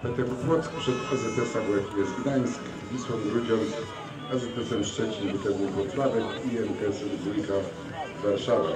PTW Płock przed AZS AWF Gdańsk, Wisłą Grudziądz, AZS-em Szczecin, WTW Włocławek i MKS-em Dwójka Warszawa.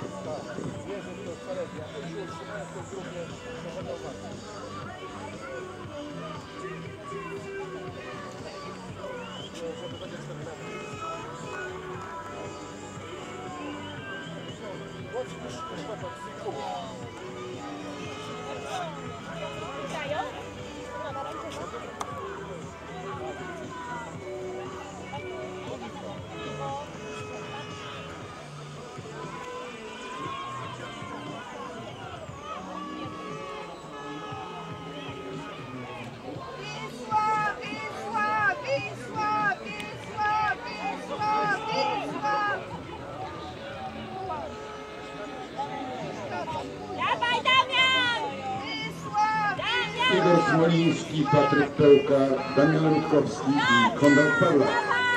Igor Smoliński, Patryk Pełka, Damian Rutkowski i Konrad Pawlak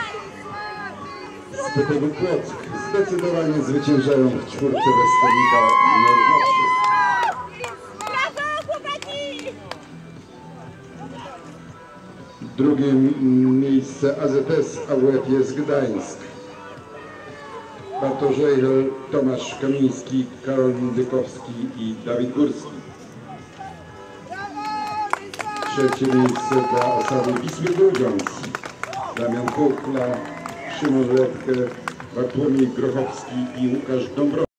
z PTW Płock zdecydowanie zwyciężają w czwórce westelnika numer 3. Drugie miejsce AZS AWF Gdańsk. Bartosz Żejhel, Tomasz Kamiński, Karol Dykowski i Dawid Górski. Trzecie miejsce dla osady Wisły Grudziądz. Damian Kuchla, Szymon Lepke, Bartłomiej Grochowski i Łukasz Dąbrowski.